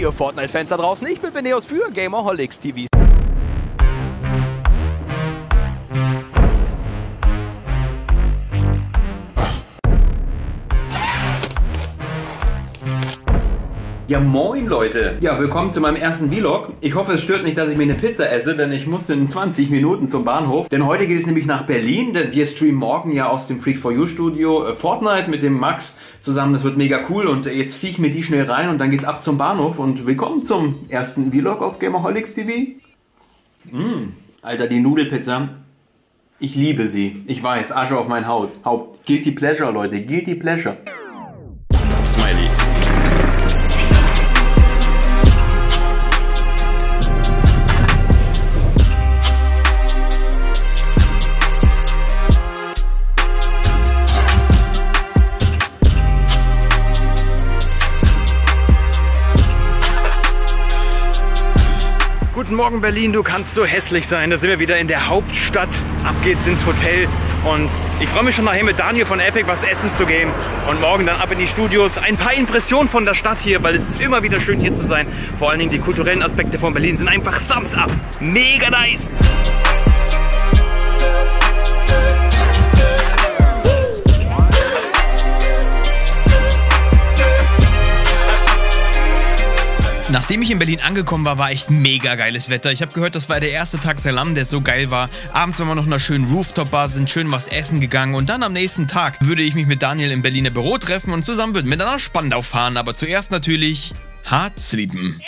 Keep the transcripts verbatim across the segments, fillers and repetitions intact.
ihr Fortnite-Fans da draußen, ich bin Beneos für Gamerholics T V. Ja moin Leute! Ja, willkommen zu meinem ersten Vlog. Ich hoffe, es stört nicht, dass ich mir eine Pizza esse, denn ich muss in zwanzig Minuten zum Bahnhof. Denn heute geht es nämlich nach Berlin, denn wir streamen morgen ja aus dem Freaks for You Studio äh, Fortnite mit dem Max zusammen. Das wird mega cool und äh, jetzt ziehe ich mir die schnell rein und dann geht's ab zum Bahnhof. Und willkommen zum ersten Vlog auf Gamerholics T V. Mmh, Alter, die Nudelpizza. Ich liebe sie. Ich weiß, Asche auf mein Haut. Haupt. Guilty Pleasure, Leute. Guilty Pleasure. Smiley. Guten Morgen Berlin, du kannst so hässlich sein. Da sind wir wieder in der Hauptstadt. Ab geht's ins Hotel. Und ich freue mich schon nachher mit Daniel von Epic was essen zu gehen. Und morgen dann ab in die Studios. Ein paar Impressionen von der Stadt hier, weil es ist immer wieder schön hier zu sein. Vor allen Dingen die kulturellen Aspekte von Berlin sind einfach Thumbs up. Mega nice! Nachdem ich in Berlin angekommen war, war echt mega geiles Wetter. Ich habe gehört, das war der erste Tag Salam, der so geil war. Abends waren wir noch in einer schönen Rooftop-Bar, sind schön was essen gegangen. Und dann am nächsten Tag würde ich mich mit Daniel im Berliner Büro treffen und zusammen würden wir dann nach Spandau fahren. Aber zuerst natürlich hart sleepen.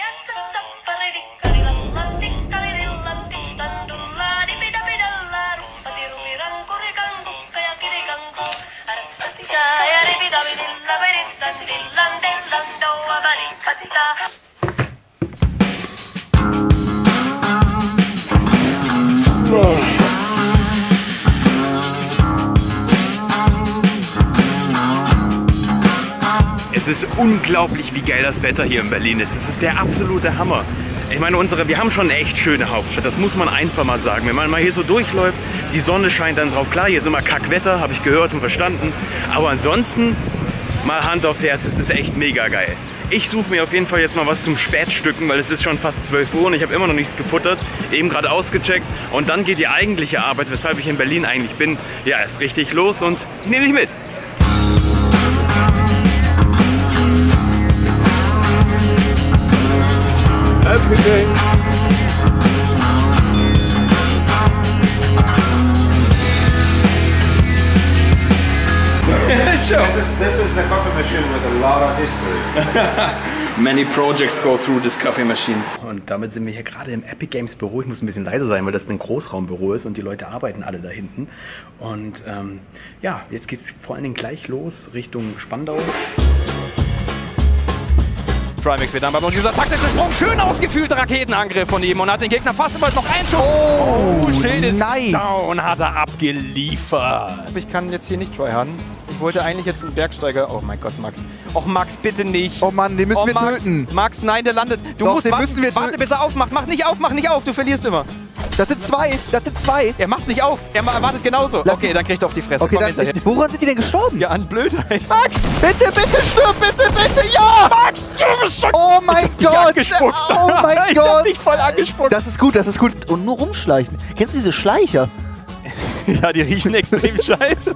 Es ist unglaublich, wie geil das Wetter hier in Berlin ist. Es ist der absolute Hammer. Ich meine, unsere, wir haben schon eine echt schöne Hauptstadt, das muss man einfach mal sagen. Wenn man mal hier so durchläuft, die Sonne scheint dann drauf. Klar, hier ist immer Kackwetter, habe ich gehört und verstanden. Aber ansonsten, mal Hand aufs Herz, es ist echt mega geil. Ich suche mir auf jeden Fall jetzt mal was zum Spätstücken, weil es ist schon fast zwölf Uhr und ich habe immer noch nichts gefuttert. Eben gerade ausgecheckt und dann geht die eigentliche Arbeit, weshalb ich in Berlin eigentlich bin, ja, erst richtig los und ich nehme dich mit. Happy day. Sure. This is this is a coffee machine with a lot of history. Many projects go through this coffee machine. Und damit sind wir hier gerade im Epic Games Büro. Ich muss ein bisschen leiser sein, weil das ein Großraumbüro ist und die Leute arbeiten alle da hinten. Und ähm, ja, jetzt geht's vor allen Dingen gleich los Richtung Spandau. Trimax wird dann beim und dieser taktische Sprung, schön ausgeführter Raketenangriff von ihm und hat den Gegner fast immer noch einen Schuss. Oh, Schild ist nice. Down, hat er abgeliefert. Ich kann jetzt hier nicht tryharden. Ich wollte eigentlich jetzt einen Bergsteiger. Oh mein Gott, Max. Och, Max, bitte nicht. Oh Mann, den müssen oh, wir Max, töten. Max, nein, der landet. Du Doch, musst den warten, müssen wir warte, bis er aufmacht. Mach nicht auf, mach nicht auf. Du verlierst immer. Das sind zwei, das sind zwei. Er macht's nicht auf. Er wartet genauso. Lass okay, ihn. Dann kriegt er auf die Fresse. Okay, Komm dann, hinterher. woran sind die denn gestorben? Ja, an Blödheit. Max, bitte, bitte stirb, bitte, bitte, ja! Max, du bist Oh mein Gott! angespuckt. Oh mein ich Gott! hab dich voll angespuckt. Das ist gut, das ist gut. Und nur rumschleichen. Kennst du diese Schleicher? Ja, die riechen extrem scheiße.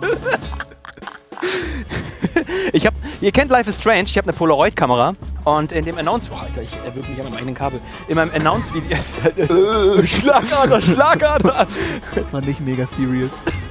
Ich hab, ihr kennt Life is Strange, ich habe eine Polaroid-Kamera und in dem Announce... Oh, Alter, ich erwürge mich an meinem eigenen Kabel. In meinem Announce-Video... Schlagader, Schlagader! War nicht mega serious.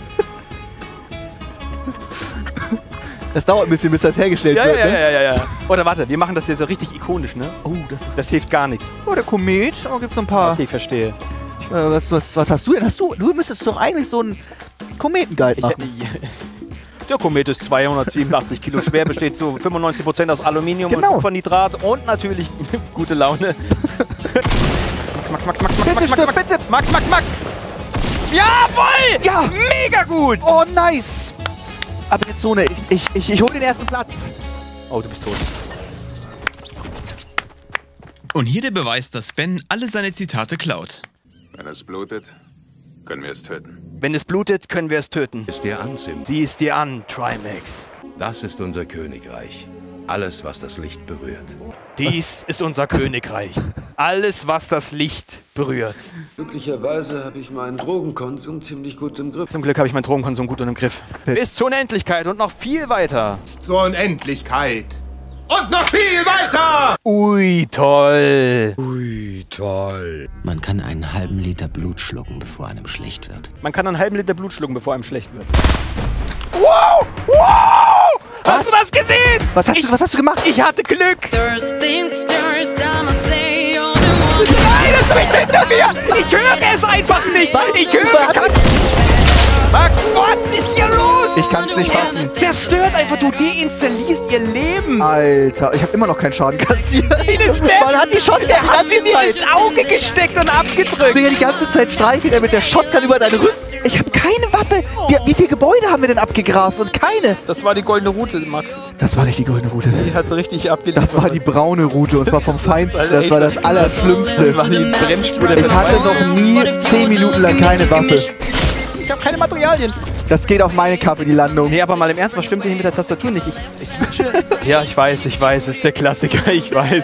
Das dauert ein bisschen, bis das hergestellt ja, wird, ja, ne? ja, ja, ja, ja. Oder warte, wir machen das hier so richtig ikonisch, ne? Oh, das ist... Das hilft gar nichts. Oh, der Komet. Oh, gibt's so ein paar... Okay, ich verstehe. Äh, was, was, was hast du denn? Hast du... Du müsstest doch eigentlich so einen Kometenguide machen. Der Komet ist zweihundertsiebenundachtzig Kilo schwer, besteht zu fünfundneunzig Prozent aus Aluminium genau. und Kupfernitrat und natürlich gute Laune. Max, Max, Max, Max, Max, bitte, Max, stirb, Max, bitte. Max, Max, Max. Jawohl! Ja! Mega gut! Oh, nice! Aber jetzt Zone, ich, ich, ich, ich hole den ersten Platz. Oh, du bist tot. Und hier der Beweis, dass Ben alle seine Zitate klaut. Wenn es blutet, können wir es töten. Wenn es blutet, können wir es töten. Es dir an, Sim. Sieh es dir an, Trimax. Das ist unser Königreich. alles, was das Licht berührt. Dies ist unser Königreich. Alles, was das Licht berührt. Glücklicherweise habe ich meinen Drogenkonsum ziemlich gut im Griff. Zum Glück habe ich meinen Drogenkonsum gut und im Griff. Bis zur Unendlichkeit und noch viel weiter. Zur Unendlichkeit. Und noch viel weiter! Ui, toll. Ui, toll. Man kann einen halben Liter Blut schlucken, bevor einem schlecht wird. Man kann einen halben Liter Blut schlucken, bevor einem schlecht wird. Wow! Wow! Was? Hast du das gesehen? Was hast, ich, du, was hast du gemacht? Ich hatte Glück. Nein, das ist nicht hinter mir. Ich höre es einfach nicht. Ich höre kann... Max, was ist hier los? Ich kann's nicht fassen. Zerstört einfach, du deinstallierst ihr Leben. Alter, ich habe immer noch keinen Schaden kassiert. Man hat die Shotgun, der hat sie mir ins Auge gesteckt und abgedrückt. Digga, die ganze Zeit streichelt er mit der Shotgun über deinen Rücken. Ich habe keine Waffe. Wie, wie viele Gebäude haben wir denn abgegrast und keine? Das war die goldene Route, Max. Das war nicht die goldene Route. Die hat so richtig abgeliefert. Das war die braune Route und zwar vom Feinsten. Das war das Allerschlimmste. Das war die Bremsspur. Ich hatte noch nie zehn Minuten lang keine Waffe. Ich habe keine Materialien. Das geht auf meine Kappe, die Landung. Nee, aber mal im Ernst, was stimmt denn hier mit der Tastatur nicht? Ich, ich switche. Ja, ich weiß, ich weiß, es ist der Klassiker, ich weiß.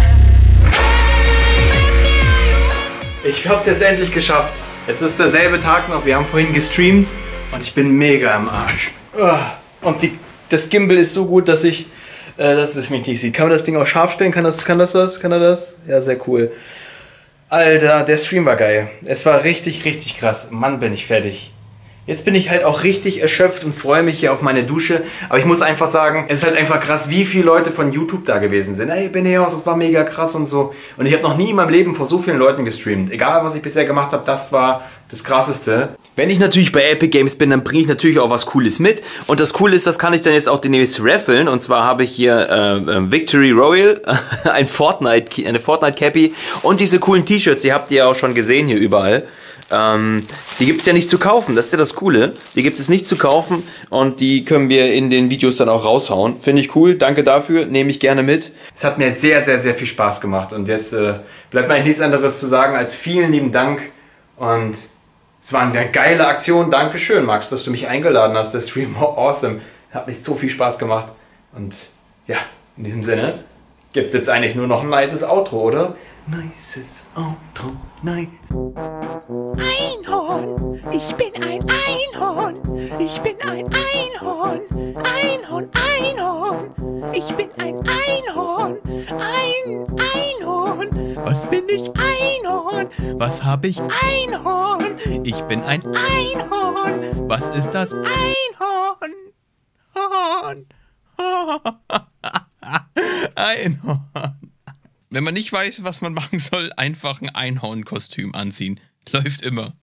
Ich hab's jetzt endlich geschafft. Es ist derselbe Tag noch, wir haben vorhin gestreamt und ich bin mega am Arsch. Und die, das Gimbal ist so gut, dass ich, äh, dass es mich nicht sieht. Kann man das Ding auch scharf stellen? Kann das, kann das das? Kann er das? Ja, sehr cool. Alter, der Stream war geil. Es war richtig, richtig krass. Mann, bin ich fertig. Jetzt bin ich halt auch richtig erschöpft und freue mich hier auf meine Dusche. Aber ich muss einfach sagen, es ist halt einfach krass, wie viele Leute von YouTube da gewesen sind. Ey, Beneos, das war mega krass und so. Und ich habe noch nie in meinem Leben vor so vielen Leuten gestreamt. Egal, was ich bisher gemacht habe, das war das Krasseste. Wenn ich natürlich bei Epic Games bin, dann bringe ich natürlich auch was Cooles mit. Und das Coole ist, das kann ich dann jetzt auch demnächst raffeln. Und zwar habe ich hier äh, Victory Royal, ein Fortnite, eine Fortnite Cappy und diese coolen T-Shirts, die habt ihr auch schon gesehen hier überall. Ähm, die gibt es ja nicht zu kaufen, das ist ja das Coole. Die gibt es nicht zu kaufen und die können wir in den Videos dann auch raushauen. Finde ich cool, danke dafür, nehme ich gerne mit. Es hat mir sehr, sehr, sehr viel Spaß gemacht und jetzt äh, bleibt mir eigentlich nichts anderes zu sagen als vielen lieben Dank und es war eine geile Aktion. Dankeschön, Max, dass du mich eingeladen hast. Der Stream war awesome, hat mich so viel Spaß gemacht und ja, in diesem Sinne gibt es jetzt eigentlich nur noch ein nices Outro, oder? Nices Outro, nice. Einhorn, ich bin ein Einhorn, ich bin ein Einhorn, Einhorn, Einhorn, ich bin ein Einhorn, ein Einhorn. Was bin ich? Einhorn. Was hab ich? Einhorn. Ich bin ein Einhorn. Was ist das? Einhorn. Horn. Einhorn. Wenn man nicht weiß, was man machen soll, einfach ein Einhornkostüm anziehen. Läuft immer.